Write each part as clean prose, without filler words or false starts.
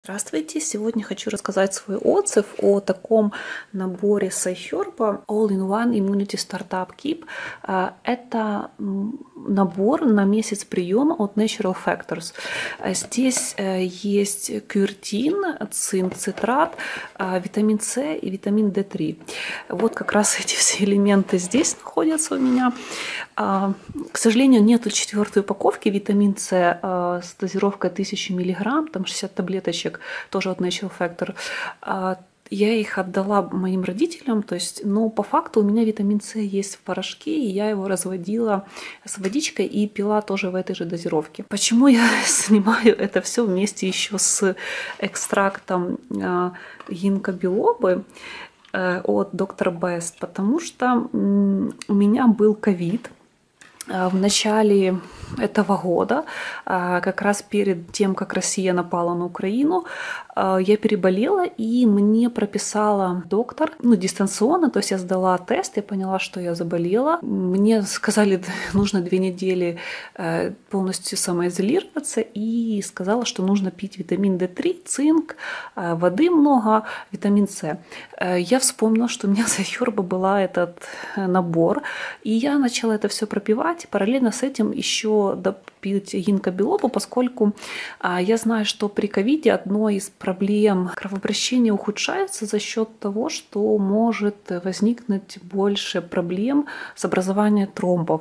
Здравствуйте! Сегодня хочу рассказать свой отзыв о таком наборе с iHerb All-in-One Immunity Startup Kit. Это набор на месяц приема от Natural Factors. Здесь есть кюртин, цинк, цитрат, витамин С и витамин D3. Вот как раз эти все элементы здесь находятся у меня. К сожалению, нету четвертой упаковки витамин С с дозировкой 1000 мг, там 60 таблеточек, тоже от Natural Factor. Я их отдала моим родителям, но по факту у меня витамин С есть в порошке, и я его разводила с водичкой и пила тоже в этой же дозировке. Почему я снимаю это все вместе еще с экстрактом гинкобилобы от доктора Best? Потому что у меня был ковид в начале этого года, как раз перед тем, как Россия напала на Украину, я переболела, и мне прописала доктор, дистанционно, то есть я сдала тест, я поняла, что я заболела. Мне сказали, нужно 2 недели полностью самоизолироваться, и сказала, что нужно пить витамин D3, цинк, воды много, витамин С. Я вспомнила, что у меня за iHerb был этот набор, и я начала это все пропивать, параллельно с этим еще допить гинкобилобу, поскольку я знаю, что при ковиде одной из проблем кровообращения ухудшается за счет того, что может возникнуть больше проблем с образованием тромбов.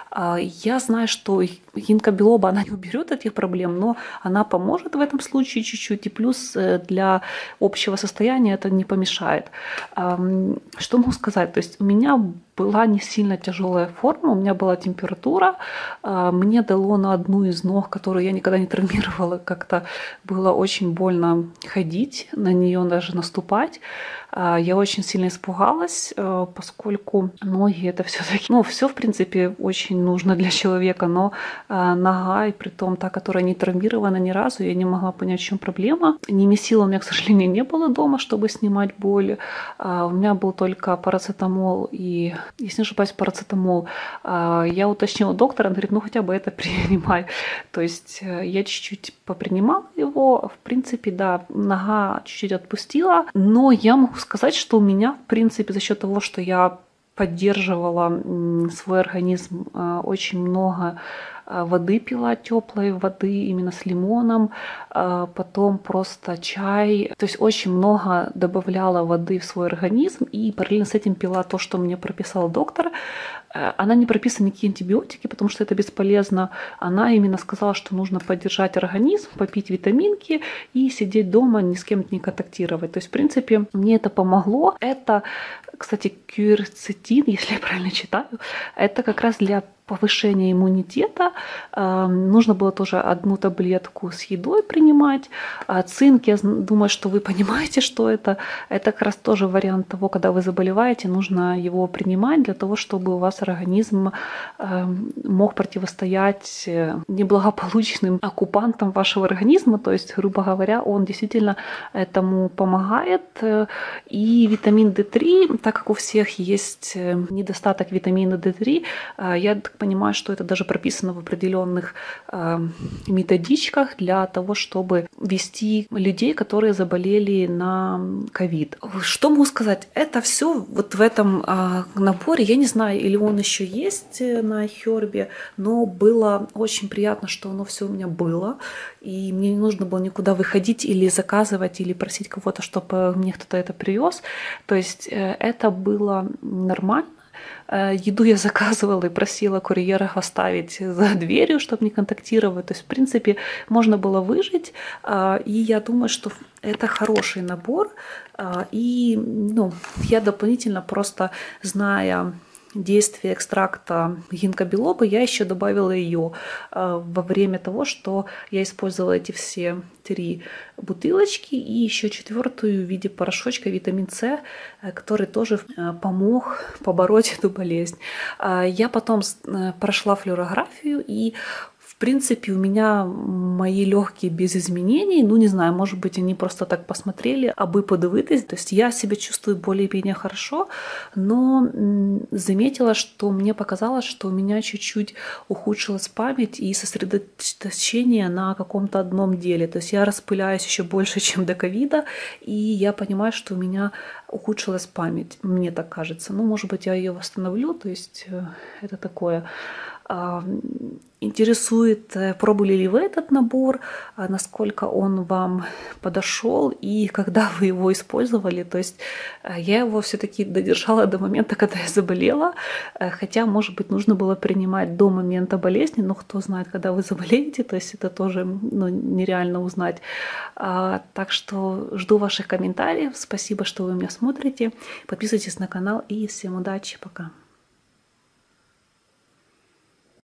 Я знаю, что гинкобилоба, она не уберет этих проблем, но она поможет в этом случае чуть-чуть, и плюс для общего состояния это не помешает. Что могу сказать? То есть у меня была не сильно тяжелая форма, у меня была температура, мне дало на одну из ног, которую я никогда не травмировала, как-то было очень больно ходить, на нее даже наступать. Я очень сильно испугалась, поскольку ноги это все-таки, все в принципе очень нужно для человека, но нога, и притом та, которая не травмирована ни разу, я не могла понять, в чем проблема. Немесила у меня, к сожалению, не было дома, чтобы снимать боль. У меня был только парацетамол и, если не ошибаюсь, парацетамол. Я уточнила доктора, он говорит, хотя бы это принимай. То есть я чуть-чуть попринимала его, в принципе, да, нога чуть-чуть отпустила, но я могу сказать, что у меня, в принципе, за счет того, что я поддерживала свой организм, очень много воды пила, теплой воды, именно с лимоном, потом просто чай, то есть очень много добавляла воды в свой организм и параллельно с этим пила то, что мне прописал доктор. Она не прописана никакие антибиотики, потому что это бесполезно. Она именно сказала, что нужно поддержать организм, попить витаминки и сидеть дома, ни с кем не контактировать. То есть, в принципе, мне это помогло. Это, кстати, кюрцетин, если я правильно читаю, это как раз для повышения иммунитета. Нужно было тоже 1 таблетку с едой принимать. Цинк, я думаю, что вы понимаете, что это. Это как раз тоже вариант того, когда вы заболеваете, нужно его принимать для того, чтобы у вас организм мог противостоять неблагополучным оккупантам вашего организма. То есть, грубо говоря, он действительно этому помогает. И витамин D3, так как у всех есть недостаток витамина D3, я так понимаю, что это даже прописано в определенных методичках для того, чтобы вести людей, которые заболели на ковид. Что могу сказать? Это все вот в этом наборе. Я не знаю, или он еще есть на iHerb, но было очень приятно, что оно все у меня было. И мне не нужно было никуда выходить или заказывать, или просить кого-то, чтобы мне кто-то это привез. То есть это было нормально. Еду я заказывала и просила курьера оставить за дверью, чтобы не контактировать. То есть, в принципе, можно было выжить. И я думаю, что это хороший набор. И я дополнительно, просто зная действие экстракта гинкобилобы, я еще добавила ее во время того, что я использовала эти все 3 бутылочки и еще 4-ю в виде порошочка витамин С, который тоже помог побороть эту болезнь. Я потом прошла флюорографию, и в В принципе, у меня мои легкие без изменений. Ну, не знаю, может быть, они просто так посмотрели, аби подивитись. То есть я себя чувствую более-менее хорошо, но заметила, что мне показалось, что у меня чуть-чуть ухудшилась память и сосредоточение на каком-то одном деле. То есть я распыляюсь еще больше, чем до ковида, и я понимаю, что у меня ухудшилась память, мне так кажется. Ну, может быть, я ее восстановлю, то есть это такое. Интересует, пробовали ли вы этот набор, насколько он вам подошел и когда вы его использовали. То есть я его все-таки додержала до момента, когда я заболела, хотя, может быть, нужно было принимать до момента болезни, но кто знает, когда вы заболеете, то есть это тоже нереально узнать. Так что жду ваших комментариев, спасибо, что вы меня смотрите, подписывайтесь на канал и всем удачи, пока.